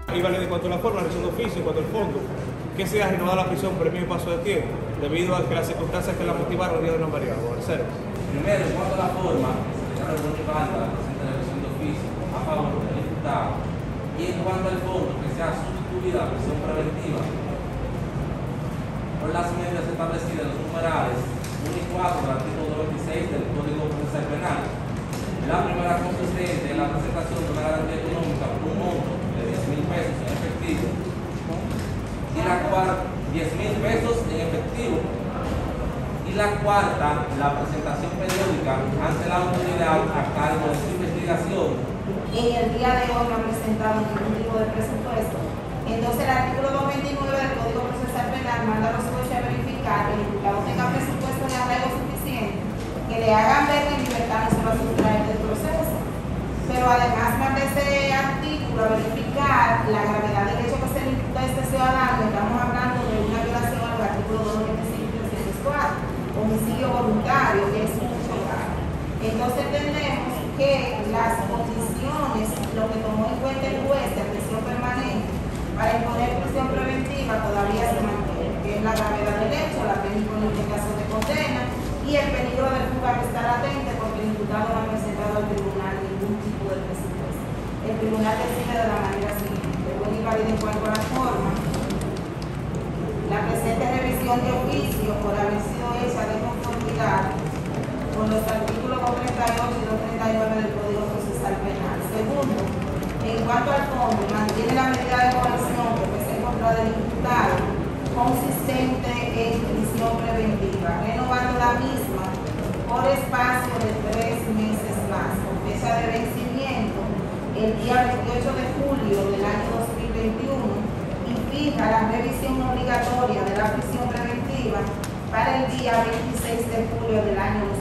Y vale, en cuanto a la forma, la revisión de oficio, en cuanto al fondo, que se ha renovado la prisión por el mismo paso de tiempo, debido a que las circunstancias que la motivaron no han variado. Tercero. Primero, en cuanto a la forma, se reúne falta la presente revisión de oficio a favor del imputado. Y en cuanto al fondo, que sea sustituida la prisión preventiva por las medidas establecidas en los numerales 1 y 4 del artículo 26 del Código Procesal Penal. La primera consistente en la presentación de una garantía económica por un monto de 10.000 pesos en efectivo. Y la cuarta, 10.000 pesos en efectivo. Y la cuarta, la presentación periódica ante la autoridad a cargo de su investigación. En el día de hoy no han presentado ningún tipo de presupuesto. Entonces el artículo 229 del Código Procesal Penal manda a los jueces a verificar que el imputado tenga presupuesto de arraigo suficiente, que le hagan ver que en libertad no se va a sustraer del proceso. Pero además manda ese artículo a verificar la gravedad del hecho que se le imputa a este ciudadano. Estamos hablando de una violación al artículo 225 y 304, homicidio voluntario, que es mucho grave. Entonces entendemos que las condiciones, lo que tomó en cuenta el juez de prisión permanente para imponer prisión preventiva todavía se mantiene, que es la gravedad del hecho, la pena imponible en caso de condena y el peligro de fuga que está latente porque el imputado no ha presentado al tribunal ningún tipo de presupuesto. El tribunal decide de la manera siguiente: buena y válida en cuanto a la forma. La presente revisión de oficio, por haber sido hecha de conformidad con los artículos 238 y 239 del Código Procesal Penal. Segundo, en cuanto al fondo, mantiene la medida de coerción que se encontró del imputado consistente en prisión preventiva, renovando la misma por espacio de 3 meses más, con fecha de vencimiento el día 28 de julio del año 2021 y fija la revisión obligatoria de la prisión preventiva para el día 26 de julio del año 2021.